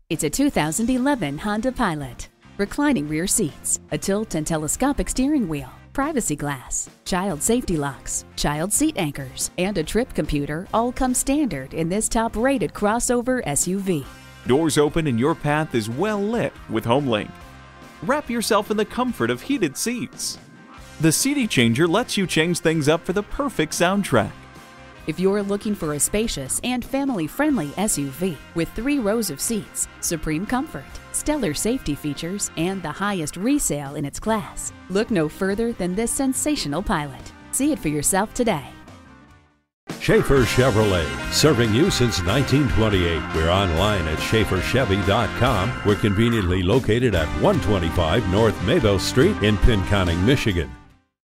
It's a 2011 Honda Pilot. Reclining rear seats, a tilt and telescopic steering wheel, privacy glass, child safety locks, child seat anchors, and a trip computer all come standard in this top-rated crossover SUV. Doors open and your path is well lit with HomeLink. Wrap yourself in the comfort of heated seats. The CD changer lets you change things up for the perfect soundtrack. If you're looking for a spacious and family-friendly SUV with 3 rows of seats, supreme comfort, stellar safety features, and the highest resale in its class, look no further than this sensational Pilot. See it for yourself today. Schaefer Chevrolet, serving you since 1928. We're online at SchaeferChevy.com. We're conveniently located at 125 North Maybelle Street in Pinconning, Michigan.